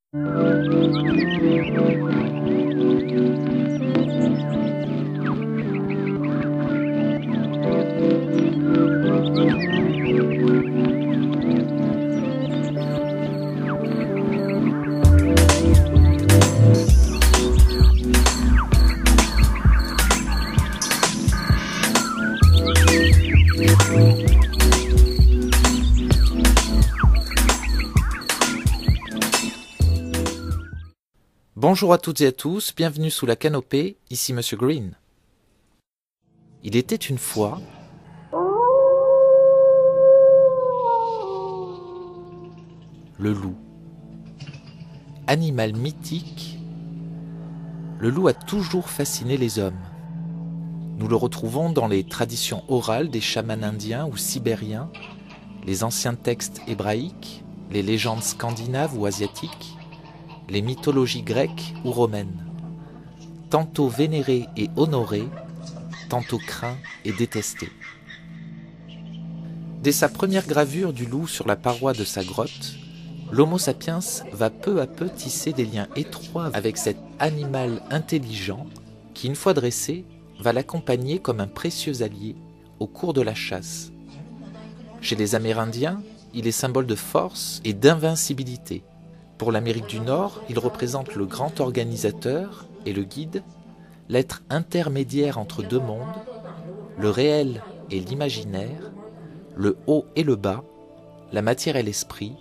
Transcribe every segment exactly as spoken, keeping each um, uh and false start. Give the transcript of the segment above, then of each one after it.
Bonjour à toutes et à tous, bienvenue sous la canopée, ici Monsieur Green. Il était une fois le loup. Animal mythique, le loup a toujours fasciné les hommes. Nous le retrouvons dans les traditions orales des chamans indiens ou sibériens, les anciens textes hébraïques, les légendes scandinaves ou asiatiques, les mythologies grecques ou romaines, tantôt vénéré et honoré, tantôt craint et détesté. Dès sa première gravure du loup sur la paroi de sa grotte, l'Homo sapiens va peu à peu tisser des liens étroits avec cet animal intelligent qui, une fois dressé, va l'accompagner comme un précieux allié au cours de la chasse. Chez les Amérindiens, il est symbole de force et d'invincibilité. Pour l'Amérique du Nord, il représente le grand organisateur et le guide, l'être intermédiaire entre deux mondes, le réel et l'imaginaire, le haut et le bas, la matière et l'esprit.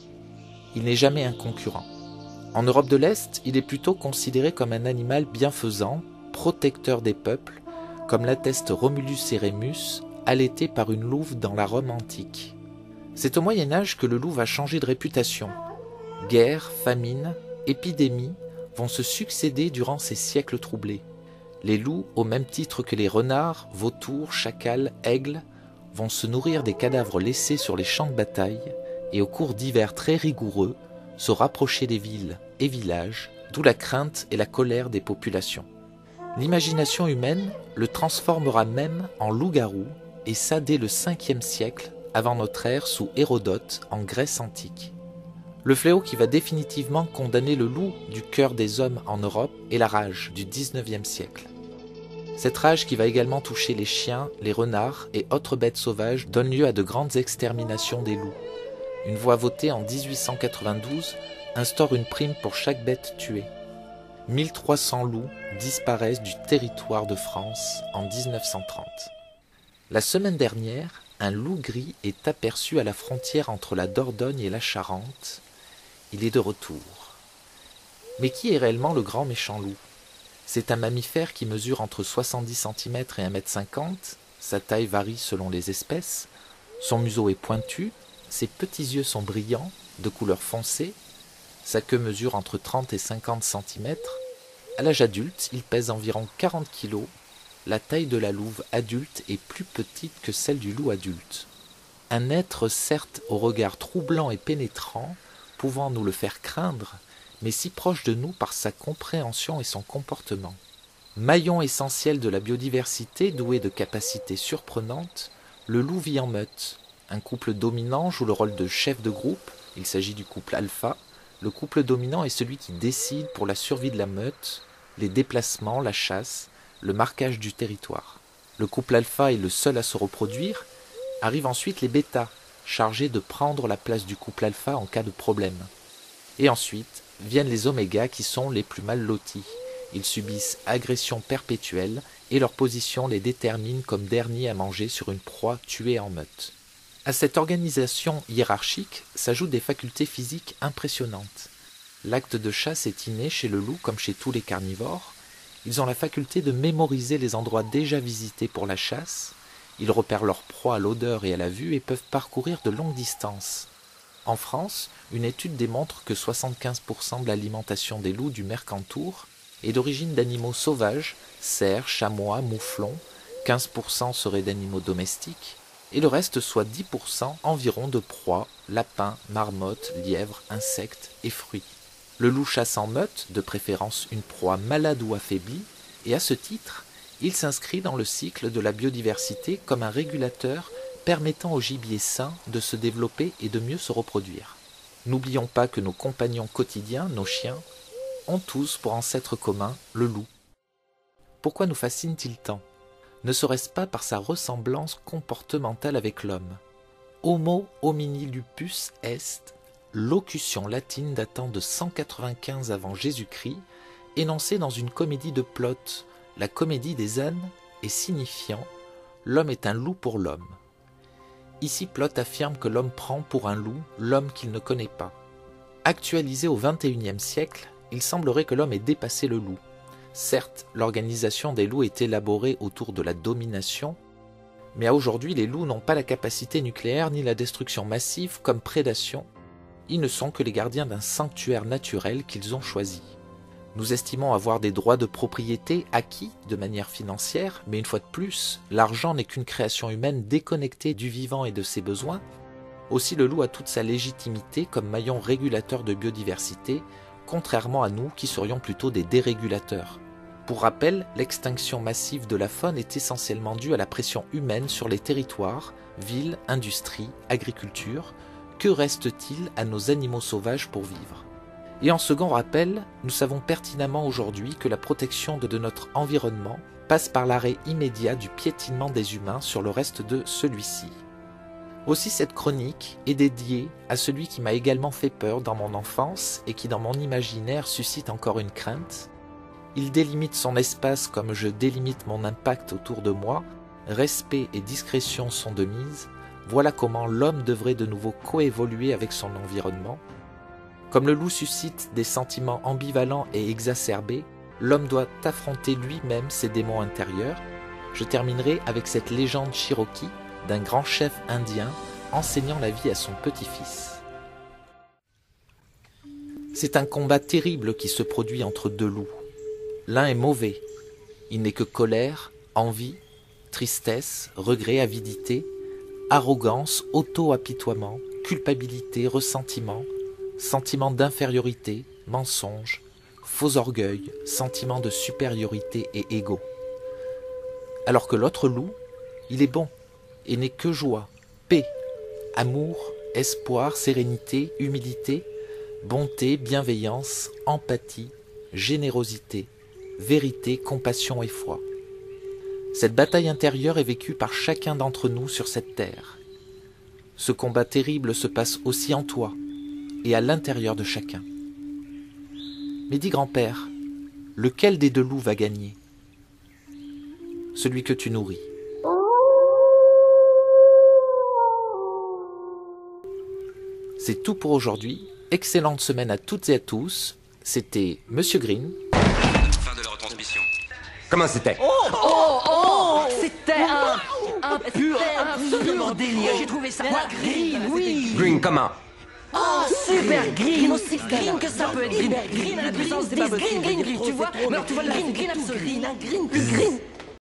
Il n'est jamais un concurrent. En Europe de l'Est, il est plutôt considéré comme un animal bienfaisant, protecteur des peuples, comme l'atteste Romulus et Rémus, allaité par une louve dans la Rome antique. C'est au Moyen-Âge que le loup va changer de réputation. Guerres, famines, épidémies vont se succéder durant ces siècles troublés. Les loups, au même titre que les renards, vautours, chacals, aigles, vont se nourrir des cadavres laissés sur les champs de bataille et au cours d'hivers très rigoureux, se rapprocher des villes et villages, d'où la crainte et la colère des populations. L'imagination humaine le transformera même en loup-garou, et ça dès le cinquième siècle avant notre ère sous Hérodote en Grèce antique. Le fléau qui va définitivement condamner le loup du cœur des hommes en Europe est la rage du dix-neuvième siècle. Cette rage qui va également toucher les chiens, les renards et autres bêtes sauvages donne lieu à de grandes exterminations des loups. Une loi votée en dix-huit cent quatre-vingt-douze instaure une prime pour chaque bête tuée. mille trois cents loups disparaissent du territoire de France en dix-neuf cent trente. La semaine dernière, un loup gris est aperçu à la frontière entre la Dordogne et la Charente. Il est de retour. Mais qui est réellement le grand méchant loup? C'est un mammifère qui mesure entre soixante-dix centimètres et un mètre cinquante, sa taille varie selon les espèces, son museau est pointu, ses petits yeux sont brillants, de couleur foncée, sa queue mesure entre trente et cinquante centimètres. À l'âge adulte, il pèse environ quarante kilos. La taille de la louve adulte est plus petite que celle du loup adulte. Un être certes au regard troublant et pénétrant, pouvant nous le faire craindre, mais si proche de nous par sa compréhension et son comportement. Maillon essentiel de la biodiversité, doué de capacités surprenantes, le loup vit en meute. Un couple dominant joue le rôle de chef de groupe, il s'agit du couple alpha. Le couple dominant est celui qui décide pour la survie de la meute, les déplacements, la chasse, le marquage du territoire. Le couple alpha est le seul à se reproduire. Arrivent ensuite les bêtas, chargés de prendre la place du couple alpha en cas de problème. Et ensuite viennent les omégas qui sont les plus mal lotis. Ils subissent agression perpétuelle et leur position les détermine comme derniers à manger sur une proie tuée en meute. À cette organisation hiérarchique s'ajoutent des facultés physiques impressionnantes. L'acte de chasse est inné chez le loup comme chez tous les carnivores. Ils ont la faculté de mémoriser les endroits déjà visités pour la chasse. Ils repèrent leur proie à l'odeur et à la vue et peuvent parcourir de longues distances. En France, une étude démontre que soixante-quinze pour cent de l'alimentation des loups du Mercantour est d'origine d'animaux sauvages, cerfs, chamois, mouflons, quinze pour cent seraient d'animaux domestiques, et le reste, soit dix pour cent environ de proies, lapins, marmottes, lièvres, insectes et fruits. Le loup chasse en meute, de préférence une proie malade ou affaiblie, et à ce titre, il s'inscrit dans le cycle de la biodiversité comme un régulateur permettant au gibier sain de se développer et de mieux se reproduire. N'oublions pas que nos compagnons quotidiens, nos chiens, ont tous pour ancêtre commun le loup. Pourquoi nous fascine-t-il tant? Ne serait-ce pas par sa ressemblance comportementale avec l'homme? Homo homini lupus est, locution latine datant de cent quatre-vingt-quinze avant Jésus-Christ, énoncée dans une comédie de Plaute, la comédie des ânes, et signifiant « l'homme est un loup pour l'homme ». Ici, Plaute affirme que l'homme prend pour un loup l'homme qu'il ne connaît pas. Actualisé au vingt et unième siècle, il semblerait que l'homme ait dépassé le loup. Certes, l'organisation des loups est élaborée autour de la domination, mais à aujourd'hui, les loups n'ont pas la capacité nucléaire ni la destruction massive comme prédation. Ils ne sont que les gardiens d'un sanctuaire naturel qu'ils ont choisi. Nous estimons avoir des droits de propriété acquis de manière financière, mais une fois de plus, l'argent n'est qu'une création humaine déconnectée du vivant et de ses besoins. Aussi le loup a toute sa légitimité comme maillon régulateur de biodiversité, contrairement à nous qui serions plutôt des dérégulateurs. Pour rappel, l'extinction massive de la faune est essentiellement due à la pression humaine sur les territoires, villes, industries, agriculture. Que reste-t-il à nos animaux sauvages pour vivre? Et en second rappel, nous savons pertinemment aujourd'hui que la protection de, de notre environnement passe par l'arrêt immédiat du piétinement des humains sur le reste de celui-ci. Aussi cette chronique est dédiée à celui qui m'a également fait peur dans mon enfance et qui dans mon imaginaire suscite encore une crainte. Il délimite son espace comme je délimite mon impact autour de moi, respect et discrétion sont de mise, voilà comment l'homme devrait de nouveau coévoluer avec son environnement. Comme le loup suscite des sentiments ambivalents et exacerbés, l'homme doit affronter lui-même ses démons intérieurs. Je terminerai avec cette légende cherokee d'un grand chef indien enseignant la vie à son petit-fils. C'est un combat terrible qui se produit entre deux loups. L'un est mauvais, il n'est que colère, envie, tristesse, regret, avidité, arrogance, auto-apitoiement, culpabilité, ressentiment, sentiment d'infériorité, mensonge, faux orgueil, sentiment de supériorité et égo. Alors que l'autre loup, il est bon et n'est que joie, paix, amour, espoir, sérénité, humilité, bonté, bienveillance, empathie, générosité, vérité, compassion et foi. Cette bataille intérieure est vécue par chacun d'entre nous sur cette terre. Ce combat terrible se passe aussi en toi et à l'intérieur de chacun. Mais dis grand-père, lequel des deux loups va gagner? Celui que tu nourris. C'est tout pour aujourd'hui. Excellente semaine à toutes et à tous. C'était Monsieur Green. Fin de la retransmission. Comment c'était? Oh, oh, oh, c'était un, un pur, un pur délire. J'ai trouvé ça. Moi, Green, oui. Green comment? Oh, super green, aussi green que ça peut être green. Green à la puissance des green, green, green, tu vois. Mais alors tu vois le green, green absolu. Green, green, plus green.